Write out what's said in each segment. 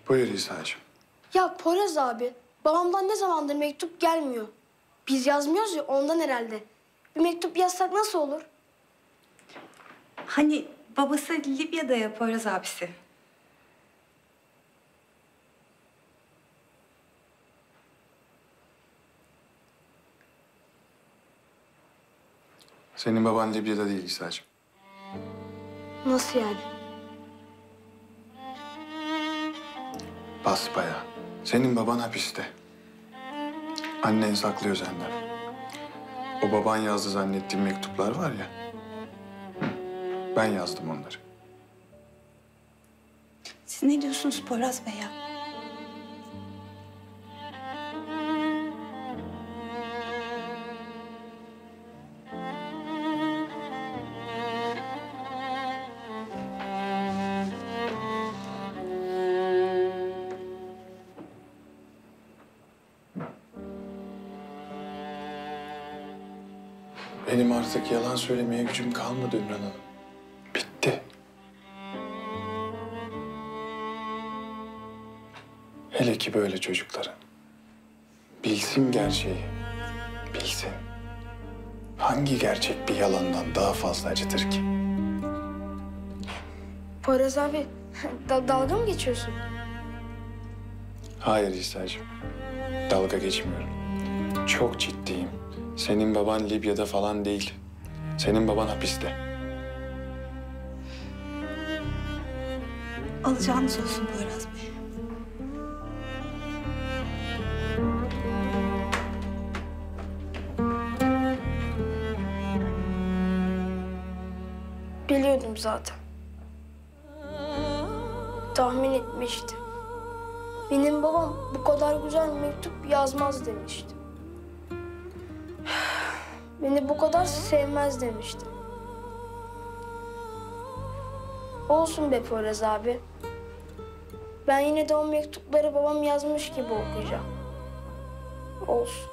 Buyur İsa'cığım. Ya Poyraz abi, babamdan ne zamandır mektup gelmiyor. Biz yazmıyoruz ya ondan herhalde. Bir mektup yazsak nasıl olur? Hani babası Libya'da ya Poyraz abisi. Senin baban Libya'da değil İsa'cığım. Nasıl yani? Basbayağı. Senin baban hapiste. Annen saklıyor senden. O baban yazdı zannettiğim mektuplar var ya. Hı, ben yazdım onları. Siz ne diyorsunuz Poyraz Bey ya? Benim artık yalan söylemeye gücüm kalmadı Ümran Hanım. Bitti. Hele ki böyle çocukların. Bilsin gerçeği. Bilsin. Hangi gerçek bir yalandan daha fazla acıtır ki? Poyraz abi, dalga mı geçiyorsun? Hayır İsa'cığım. Dalga geçmiyorum. Çok ciddiyim. Senin baban Libya'da falan değil. Senin baban hapiste. Alacağınız olsun Poyraz Bey. Biliyordum zaten. Tahmin etmiştim. Benim babam bu kadar güzel mektup yazmaz demişti. Beni bu kadar sevmez demişti. Olsun be Poyraz abi. Ben yine de o mektupları babam yazmış gibi okuyacağım. Olsun.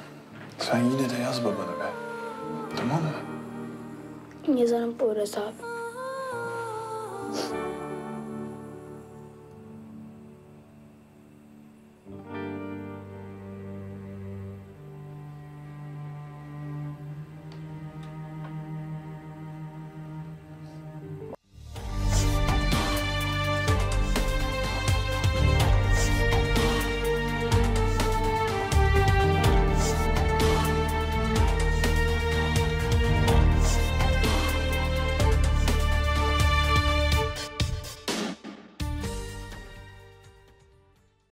Sen yine de yaz babanı be. Tamam mı? Yazarım Poyraz abi.